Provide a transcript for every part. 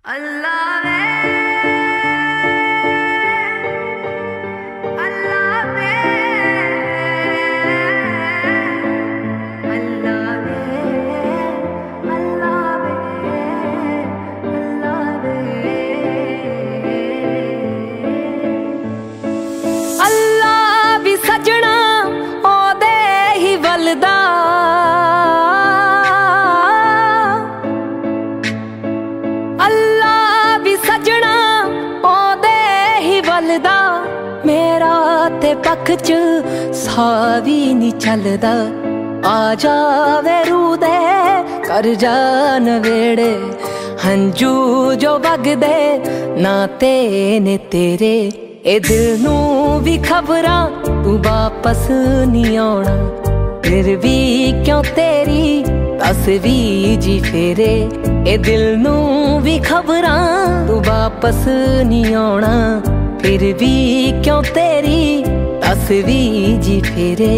अल्लाह वे अल्लाह वे अल्लाह वे अल्लाह वे अल्लाह वे अल्लाह भी सजना ओदे ही वलदा सजना ओदे ही वलदा मेरा ते पख च सावी नी चलदा आ जावे रूदे कर जा नवेड़े हंजू जो वगदे ना ते ने तेरे ए दिल नू भी खबरां तू वापस नहीं आना फिर भी क्यों तेरी तस्वीर जी फेरे ए दिल नू भी खबरां तू वापस नहीं आना फिर भी क्यों तेरी तस्वीर जी फेरे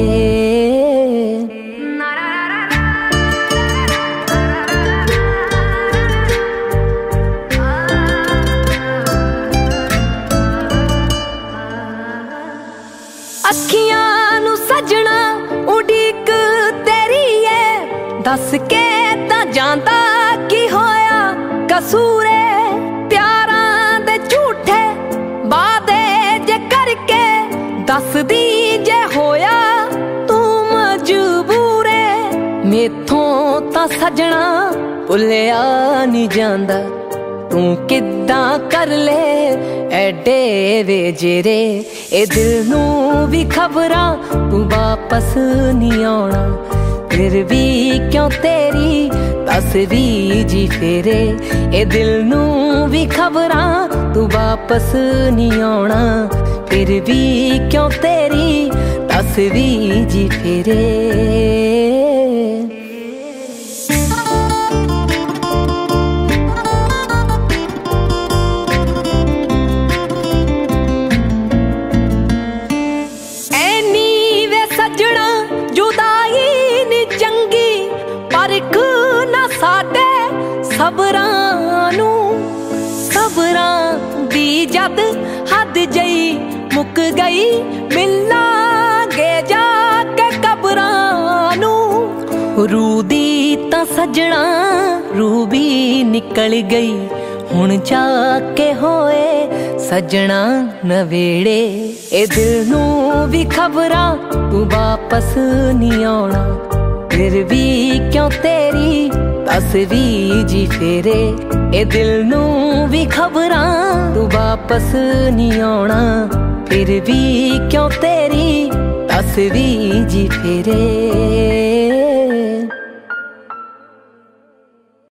अखियां नू सजना उड़ीक तेरी है दस के ता जांदा की होया कसूरे प्यारां दे झूठे वादे जे करके दस दी जे होया तू मजबूर है मेथों ता सजना भुलिया नहीं जांदा तू किद्दां कर ले एडे वे जेरे ए दिल नू भी खबरां तू वापस नहीं आना फिर भी क्यों तेरी तस्वीर जी फेरे ए दिल नू भी खबरां तू वापस नहीं आना फिर भी क्यों तेरी तस्वीर जी फेरे सबरां दी जद हद जई मुक गई मिलांगे जाके कबरां नू रू दी तां सजना रू भी निकल गई हुण जाके होए सजना नवेड़े ए दिल नू भी खबरां तू वापस नहीं आना फिर भी क्यों तेरी तस्वीर जी फेरे ए दिल नू भी खबरां तू वापस नहीं आना फिर भी क्यों तेरी तस्वीर जी फेरे।